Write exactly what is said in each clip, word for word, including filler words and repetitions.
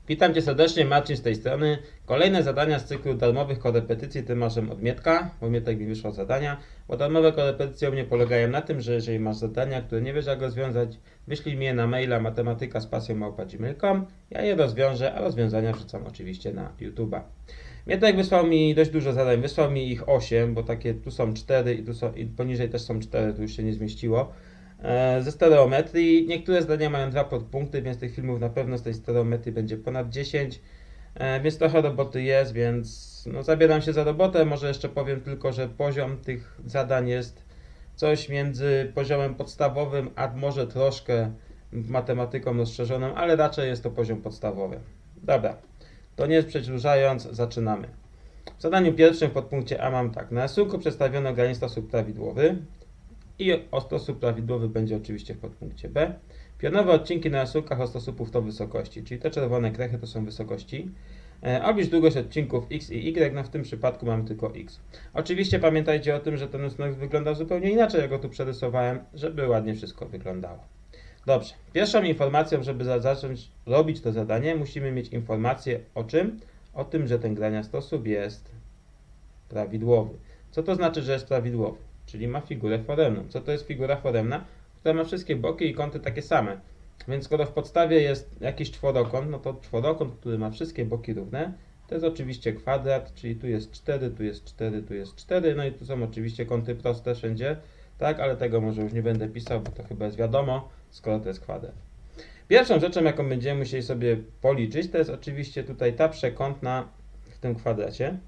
Witam Cię serdecznie, Marcin z tej strony. Kolejne zadania z cyklu darmowych korepetycji Tymaszem od Mietka, bo Mietek mi wyszło zadania. Bo darmowe korepetycje u mnie polegają na tym, że jeżeli masz zadania, które nie wiesz jak rozwiązać, wyślij mi je na maila matematyka z pasją małpa gmail kropka com. Ja je rozwiążę, a rozwiązania wrzucam oczywiście na YouTube'a. Mietek wysłał mi dość dużo zadań, wysłał mi ich osiem, bo takie tu są cztery i tu są, i poniżej też są cztery, tu już się nie zmieściło. Ze stereometrii. Niektóre zdania mają dwa podpunkty, więc tych filmów na pewno z tej stereometrii będzie ponad dziesięć, więc trochę roboty jest, więc no, zabieram się za robotę. Może jeszcze powiem tylko, że poziom tych zadań jest coś między poziomem podstawowym, a może troszkę matematyką rozszerzoną, ale raczej jest to poziom podstawowy. Dobra, to nie przedłużając, zaczynamy. W zadaniu pierwszym w podpunkcie A mam tak. Na rysunku przedstawiono granic sposób prawidłowy. I osposób prawidłowy będzie oczywiście w podpunkcie B. Pionowe odcinki na rysunkach ostosłupów to wysokości, czyli te czerwone krechy to są wysokości. E, oblicz długość odcinków X i Y, no w tym przypadku mamy tylko X. Oczywiście pamiętajcie o tym, że ten rysunek wygląda zupełnie inaczej, jak go tu przerysowałem, żeby ładnie wszystko wyglądało. Dobrze, pierwszą informacją, żeby zacząć robić to zadanie, musimy mieć informację o czym? O tym, że ten graniastosłup jest prawidłowy. Co to znaczy, że jest prawidłowy? Czyli ma figurę foremną. Co to jest figura foremna? Która ma wszystkie boki i kąty takie same. Więc skoro w podstawie jest jakiś czworokąt, no to czworokąt, który ma wszystkie boki równe, to jest oczywiście kwadrat, czyli tu jest cztery, tu jest cztery, tu jest cztery, no i tu są oczywiście kąty proste wszędzie, tak, ale tego może już nie będę pisał, bo to chyba jest wiadomo, skoro to jest kwadrat. Pierwszą rzeczą, jaką będziemy musieli sobie policzyć, to jest oczywiście tutaj ta przekątna w tym kwadracie.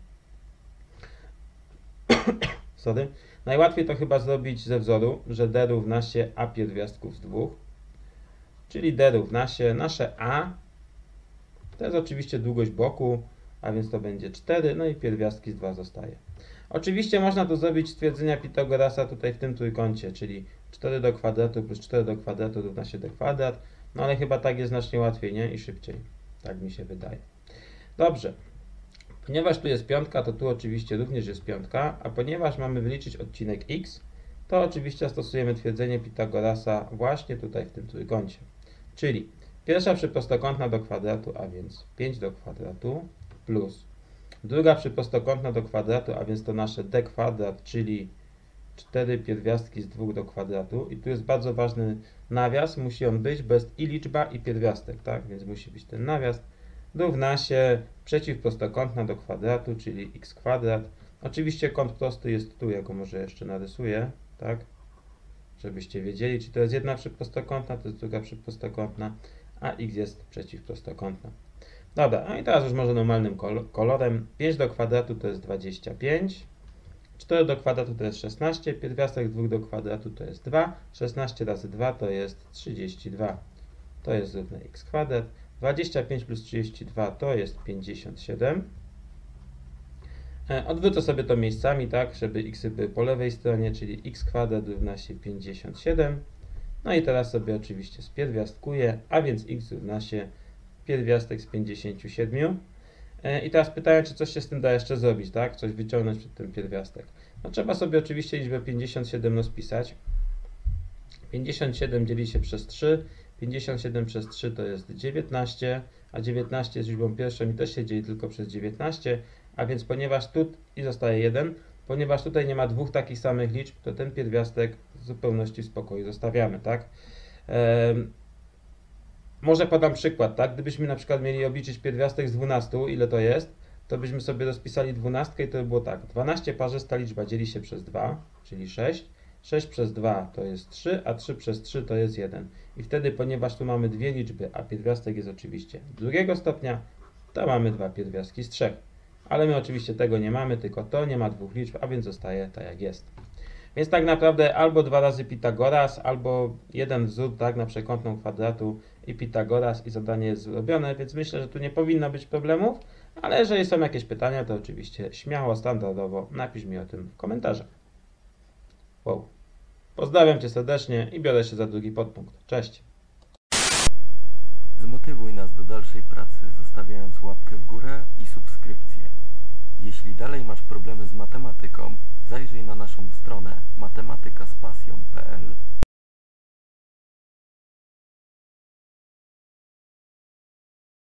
Sorry. Najłatwiej to chyba zrobić ze wzoru, że d równa się a pierwiastków z dwóch, czyli d równa się nasze a, to jest oczywiście długość boku, a więc to będzie cztery, no i pierwiastki z dwa zostaje. Oczywiście można to zrobić z twierdzenia Pitagorasa tutaj w tym trójkącie, czyli cztery do kwadratu plus cztery do kwadratu równa się d kwadrat, no ale chyba tak jest znacznie łatwiej, nie? I szybciej, tak mi się wydaje. Dobrze. Ponieważ tu jest piątka, to tu oczywiście również jest piątka, a ponieważ mamy wyliczyć odcinek x, to oczywiście stosujemy twierdzenie Pitagorasa właśnie tutaj w tym trójkącie. Czyli pierwsza przyprostokątna do kwadratu, a więc pięć do kwadratu, plus druga przyprostokątna do kwadratu, a więc to nasze d kwadrat, czyli cztery pierwiastki z dwóch do kwadratu. I tu jest bardzo ważny nawias, musi on być, bo jest i liczba, i pierwiastek, tak? Więc musi być ten nawias. Równa się przeciwprostokątna do kwadratu, czyli x kwadrat. Oczywiście kąt prosty jest tu, ja go może jeszcze narysuję, tak? Żebyście wiedzieli, czy to jest jedna przyprostokątna, to jest druga przyprostokątna, a x jest przeciwprostokątna. Dobra, no i teraz już może normalnym kolorem. pięć do kwadratu to jest dwadzieścia pięć, cztery do kwadratu to jest szesnaście, pierwiastek dwa do kwadratu to jest dwa, szesnaście razy dwa to jest trzydzieści dwa. To jest równe x kwadrat. dwadzieścia pięć plus trzydzieści dwa to jest pięćdziesiąt siedem. Odwrócę sobie to miejscami, tak, żeby x były po lewej stronie, czyli x kwadrat równa się pięćdziesiąt siedem. No i teraz sobie oczywiście spierwiastkuję, a więc x równa się pierwiastek z pięćdziesięciu siedmiu. I teraz pytają, czy coś się z tym da jeszcze zrobić, tak, coś wyciągnąć przed ten pierwiastek. No trzeba sobie oczywiście liczbę pięćdziesiąt siedem rozpisać. pięćdziesiąt siedem dzieli się przez trzy. pięćdziesiąt siedem przez trzy to jest dziewiętnaście, a dziewiętnaście jest liczbą pierwszą i też się dzieli tylko przez dziewiętnaście, a więc ponieważ tu i zostaje jeden, ponieważ tutaj nie ma dwóch takich samych liczb, to ten pierwiastek w zupełności w spokoju zostawiamy, tak? Ehm, może podam przykład, tak? Gdybyśmy na przykład mieli obliczyć pierwiastek z dwunastu, ile to jest, to byśmy sobie rozpisali dwunastkę i to by było tak. dwanaście parzysta liczba dzieli się przez dwa, czyli sześć. sześć przez dwa to jest trzy, a trzy przez trzy to jest jeden. I wtedy, ponieważ tu mamy dwie liczby, a pierwiastek jest oczywiście drugiego stopnia, to mamy dwa pierwiastki z trzech. Ale my oczywiście tego nie mamy, tylko to nie ma dwóch liczb, a więc zostaje tak jak jest. Więc tak naprawdę albo dwa razy Pitagoras, albo jeden wzór, tak, na przekątną kwadratu i Pitagoras i zadanie jest zrobione, więc myślę, że tu nie powinno być problemów, ale jeżeli są jakieś pytania, to oczywiście śmiało, standardowo napisz mi o tym w komentarzach. Wow. Pozdrawiam Cię serdecznie i biorę się za drugi podpunkt. Cześć! Zmotywuj nas do dalszej pracy, zostawiając łapkę w górę i subskrypcję. Jeśli dalej masz problemy z matematyką, zajrzyj na naszą stronę matematyka z pasją kropka p l.